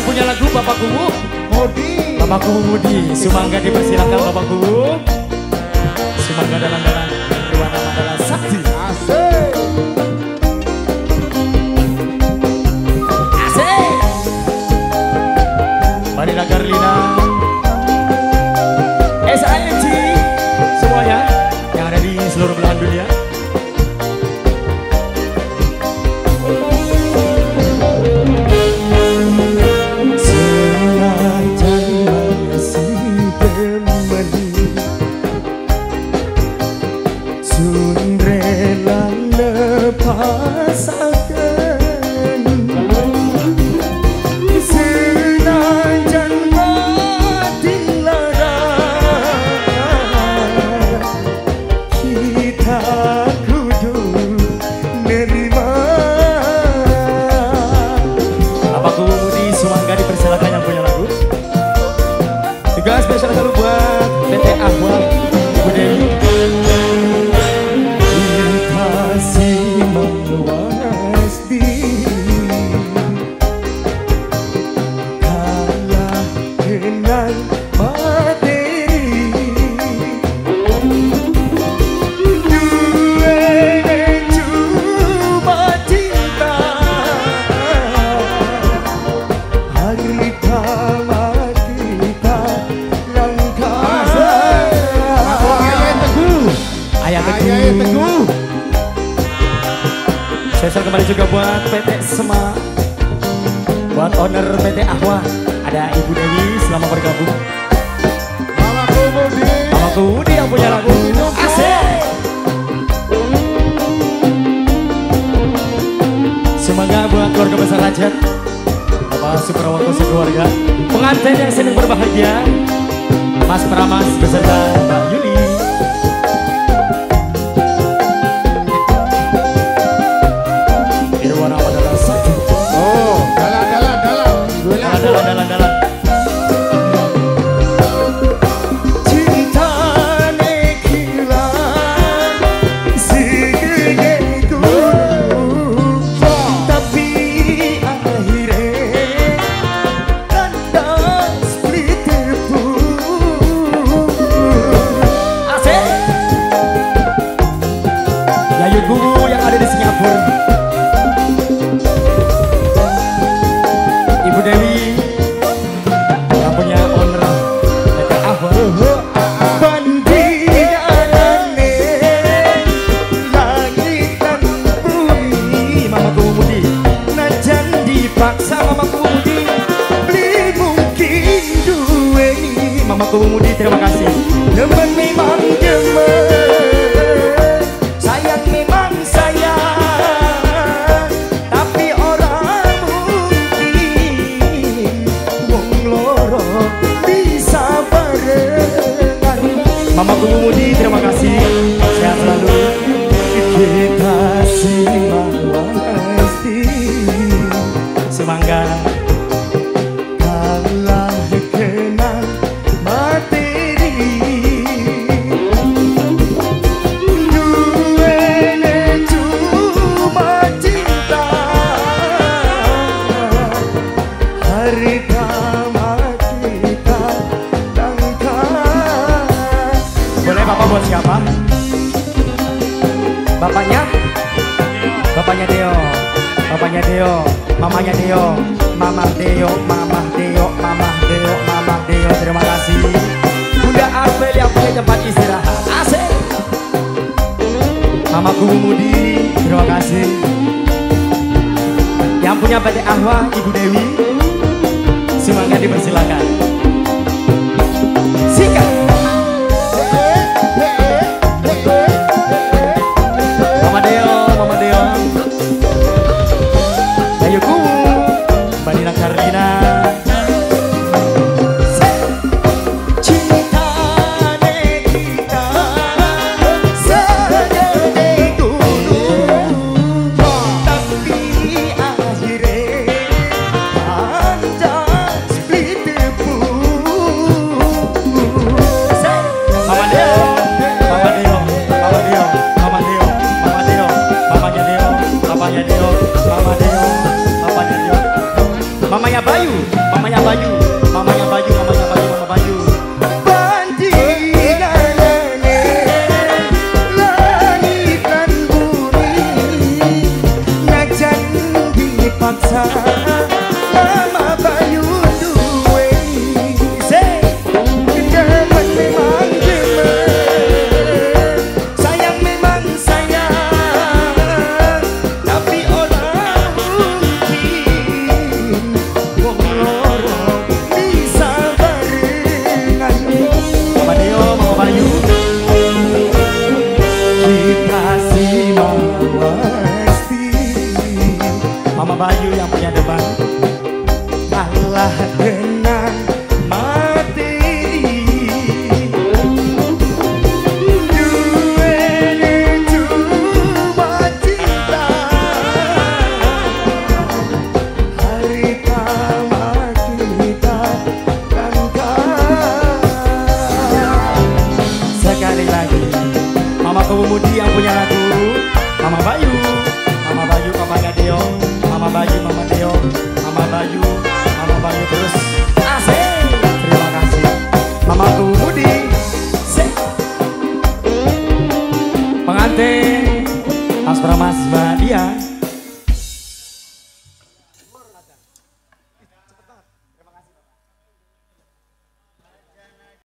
Yang punya lagu Bapak Kubu Mudi. Bapak Kubu Mudi, Sumangga dipersilakan Bapak Kubu. Sumangga dalam-dalam dua nama adalah Sakti. Asik. Asik. Marina Carlina, SIMG, semuanya yang ada di seluruh belahan dunia. Juga spesial selalu buat PT Ahwa Ibu Dewi. Dikasih meluas diri, kalah dengan materi. Dua cuma cinta, hari pertama Ayah Teguh. Spesial kembali juga buat PT Sema, buat owner PT Ahwa, ada Ibu Dewi selama bergabung. Mama Kumudi. Mama Kumudi yang punya lagu Asik. Semoga buat keluarga besar Rajat, Bapak Suprawoto sekeluarga, pengantin yang sedang berbahagia, Mas Pramas beserta Mbak Yuli. Dalam. Cinta nekilan segede gunung, tapi akhirnya kandas pelitipun. Asik. Yayu Kubu yang ada di Singapura, Ibu Dewi yang punya owner PT Ahwa. Bandinganane langit dan bumi, Mama Kumudi. Najan dipaksa Mama Kumudi, beli mungkin duweni. Mama Kumudi terima kasih. Demen memang demen, sayang memang sayang, tapi orang mungkin wong loro bisa barengan. Mama Kumudi terima kasih, sehat selalu. Kita simak pasti semangga kalah kenal materi. Duene cuma cinta, hari pertama kita langkah. Boleh Bapak buat siapa? Bapaknya? Bapaknya Deo. Bapaknya Deo. Mamanya Deo. Mama Deo. Mama Deo. Mama Deo. Mama Deo. Terima kasih. Bunda Apel yang punya tempat istirahat. Asik. Mama Kumudi terima kasih. Yang punya PT Ahwa Ibu Dewi, semangat dipersilakan. Sikat. Mama Deo, Mama Deo. Ayo Kubu, Marina Carlina. Cinta kita segede gunung, tapi akhirnya kandas pelitipun. Mama Bayu duweni gemen memang gemen, sayang memang sayang, tapi orang mungkin wong loro bisa barengan. Mama Deo, Mama Bayu, dikasih mesti. Mama Bayu yang punya depan kalah dengan materi. Duweni cuma cinta, hari tamat kita kan sekali lagi. Mama Kebumudi yang punya lagu Mama Bayu, Mama Bayu, Papanya Deo, Mama Bayu, Mama Deo, Mama Bayu, Mama Bayu terus. Asik, terima kasih. Mama Kebumudi, pengantin Mas Pramas.